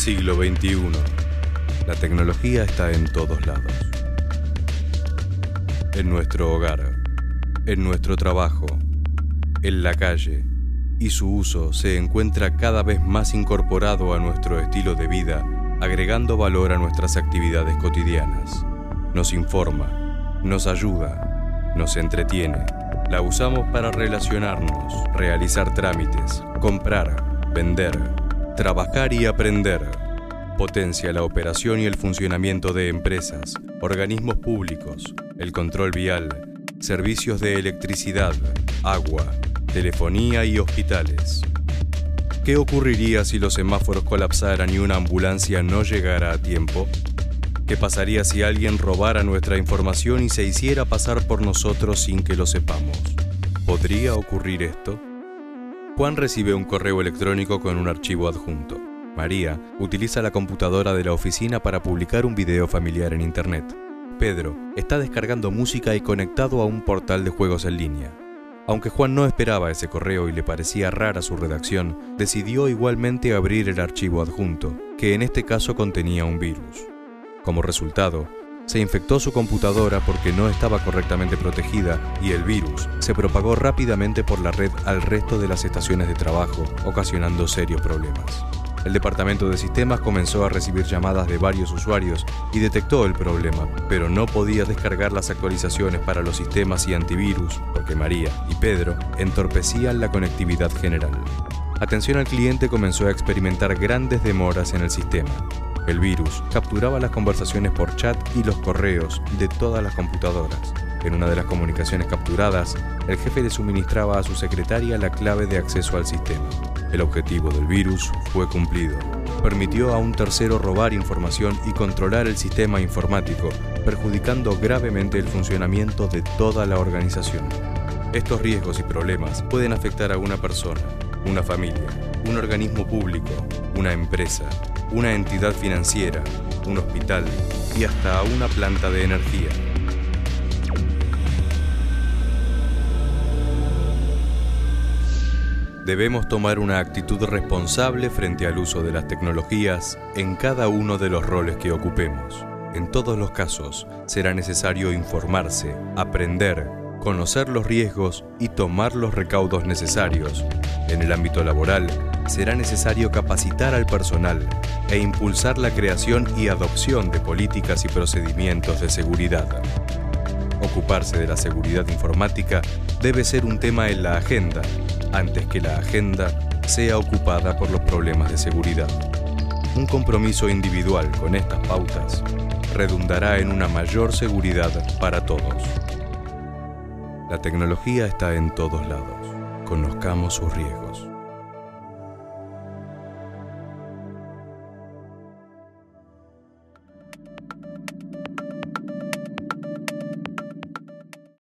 Siglo XXI. La tecnología está en todos lados. En nuestro hogar, en nuestro trabajo, en la calle, y su uso se encuentra cada vez más incorporado a nuestro estilo de vida, agregando valor a nuestras actividades cotidianas. Nos informa, nos ayuda, nos entretiene. La usamos para relacionarnos, realizar trámites, comprar, vender, trabajar y aprender. Potencia la operación y el funcionamiento de empresas, organismos públicos, el control vial, servicios de electricidad, agua, telefonía y hospitales. ¿Qué ocurriría si los semáforos colapsaran y una ambulancia no llegara a tiempo? ¿Qué pasaría si alguien robara nuestra información y se hiciera pasar por nosotros sin que lo sepamos? ¿Podría ocurrir esto? Juan recibe un correo electrónico con un archivo adjunto. María utiliza la computadora de la oficina para publicar un video familiar en internet. Pedro está descargando música y conectado a un portal de juegos en línea. Aunque Juan no esperaba ese correo y le parecía rara su redacción, decidió igualmente abrir el archivo adjunto, que en este caso contenía un virus. Como resultado, se infectó su computadora porque no estaba correctamente protegida y el virus se propagó rápidamente por la red al resto de las estaciones de trabajo, ocasionando serios problemas. El departamento de sistemas comenzó a recibir llamadas de varios usuarios y detectó el problema, pero no podía descargar las actualizaciones para los sistemas y antivirus porque María y Pedro entorpecían la conectividad general. Atención al cliente comenzó a experimentar grandes demoras en el sistema. El virus capturaba las conversaciones por chat y los correos de todas las computadoras. En una de las comunicaciones capturadas, el jefe le suministraba a su secretaria la clave de acceso al sistema. El objetivo del virus fue cumplido. Permitió a un tercero robar información y controlar el sistema informático, perjudicando gravemente el funcionamiento de toda la organización. Estos riesgos y problemas pueden afectar a una persona, una familia, un organismo público, una empresa, una entidad financiera, un hospital y hasta a una planta de energía. Debemos tomar una actitud responsable frente al uso de las tecnologías en cada uno de los roles que ocupemos. En todos los casos, será necesario informarse, aprender, conocer los riesgos y tomar los recaudos necesarios. En el ámbito laboral, será necesario capacitar al personal e impulsar la creación y adopción de políticas y procedimientos de seguridad. Ocuparse de la seguridad informática debe ser un tema en la agenda, antes que la agenda sea ocupada por los problemas de seguridad. Un compromiso individual con estas pautas redundará en una mayor seguridad para todos. La tecnología está en todos lados. Conozcamos sus riesgos.